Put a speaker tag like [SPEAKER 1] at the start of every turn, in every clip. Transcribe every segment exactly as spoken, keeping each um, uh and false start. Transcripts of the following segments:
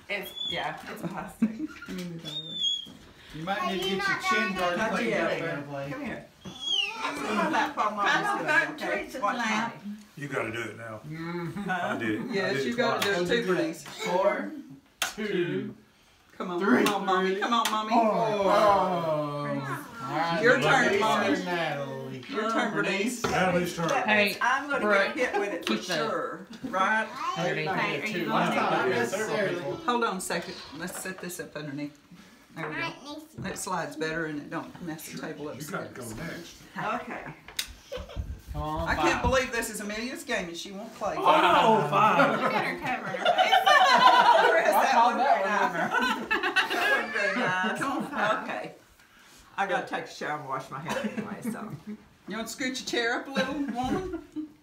[SPEAKER 1] It's, yeah, it's plastic.
[SPEAKER 2] You might need to get your chin guard
[SPEAKER 3] Not
[SPEAKER 2] played
[SPEAKER 3] yet.
[SPEAKER 2] up there, play.
[SPEAKER 3] Come here. Come on, that palm on
[SPEAKER 4] Come on,
[SPEAKER 3] this
[SPEAKER 4] back
[SPEAKER 3] way,
[SPEAKER 4] to
[SPEAKER 3] okay?
[SPEAKER 4] Teresa's
[SPEAKER 3] Watch
[SPEAKER 4] lap.
[SPEAKER 3] mommy.
[SPEAKER 5] You gotta do it now.
[SPEAKER 3] Huh?
[SPEAKER 5] I did it. I
[SPEAKER 3] Yes,
[SPEAKER 5] did
[SPEAKER 3] you
[SPEAKER 5] it
[SPEAKER 3] got to
[SPEAKER 5] twice.
[SPEAKER 3] do it two, Bernice.
[SPEAKER 2] Four, two,
[SPEAKER 3] Come on,
[SPEAKER 2] Three.
[SPEAKER 3] come on, mommy. Come on, mommy.
[SPEAKER 2] four. Alright,
[SPEAKER 3] Your turn,
[SPEAKER 2] Bernice
[SPEAKER 3] mommy.
[SPEAKER 2] or Natalie.
[SPEAKER 3] Your turn, Bernice.
[SPEAKER 5] Natalie's turn.
[SPEAKER 3] That
[SPEAKER 6] Hey,
[SPEAKER 3] means I'm going to
[SPEAKER 6] Brooke,
[SPEAKER 3] get hit with it for
[SPEAKER 6] keep that.
[SPEAKER 3] sure, right?
[SPEAKER 2] Hey,
[SPEAKER 1] Hey, are you
[SPEAKER 2] two.
[SPEAKER 1] gonna
[SPEAKER 2] Not
[SPEAKER 1] take
[SPEAKER 2] not
[SPEAKER 5] it?
[SPEAKER 2] necessarily.
[SPEAKER 3] Hold on a second. Let's set this up underneath. There we go. That slides better and it don't mess the table up.
[SPEAKER 5] You gotta go next.
[SPEAKER 3] Okay.
[SPEAKER 2] Come on,
[SPEAKER 3] I can't
[SPEAKER 2] five.
[SPEAKER 3] believe this is Amelia's game and she won't play.
[SPEAKER 2] Oh, five.
[SPEAKER 1] Look at her covering her face.
[SPEAKER 2] I called that
[SPEAKER 3] That wasn't very nice. Okay. I gotta take a shower and wash my hair anyway, so. You want to scoot your chair up a little, woman?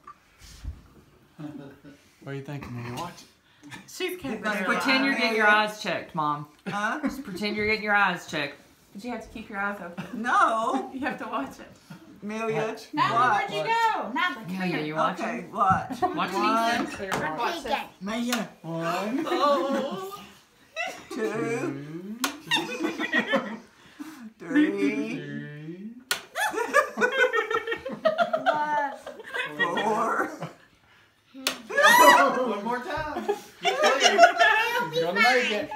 [SPEAKER 2] What are you thinking, man? Watch it.
[SPEAKER 1] She's keeping
[SPEAKER 3] Like,
[SPEAKER 1] her
[SPEAKER 6] Pretend you're
[SPEAKER 1] alive.
[SPEAKER 6] getting your eyes checked, Mom.
[SPEAKER 3] Huh?
[SPEAKER 6] Just pretend you're getting your eyes checked.
[SPEAKER 1] But you have to keep your eyes open.
[SPEAKER 3] No.
[SPEAKER 1] You have to watch it.
[SPEAKER 3] Amelia,
[SPEAKER 2] Watch.
[SPEAKER 1] Natalie,
[SPEAKER 3] watch.
[SPEAKER 1] where'd you go? Natalie, come
[SPEAKER 6] Yeah, yeah,
[SPEAKER 1] here.
[SPEAKER 6] you watching?
[SPEAKER 3] Okay, watch.
[SPEAKER 6] Watching
[SPEAKER 3] One,
[SPEAKER 6] Ethan?
[SPEAKER 1] Watch this.
[SPEAKER 2] Maya. One,
[SPEAKER 3] oh, two, three,
[SPEAKER 2] three,
[SPEAKER 3] four.
[SPEAKER 2] one more time. You're clear. You're gonna make it.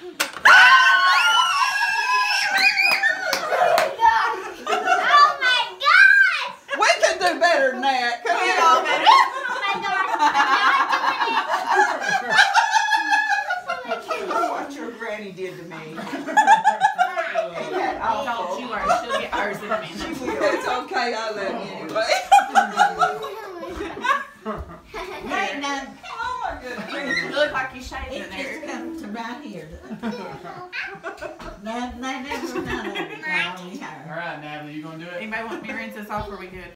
[SPEAKER 3] We can do better than that. Come here. What your granny did to me. Ain't that
[SPEAKER 1] Don't
[SPEAKER 3] awful?
[SPEAKER 1] you worry, she'll get hers in a minute.
[SPEAKER 3] It's okay, I love you anyway.
[SPEAKER 4] Hey, now,
[SPEAKER 3] Oh my goodness.
[SPEAKER 1] You look like you shaved in
[SPEAKER 4] it
[SPEAKER 1] there.
[SPEAKER 4] just comes to right here. Now, now, now, now, now, now, now,
[SPEAKER 2] All right, Natalie, you gonna do it?
[SPEAKER 1] Anybody want me to rinse this off? Or are we good?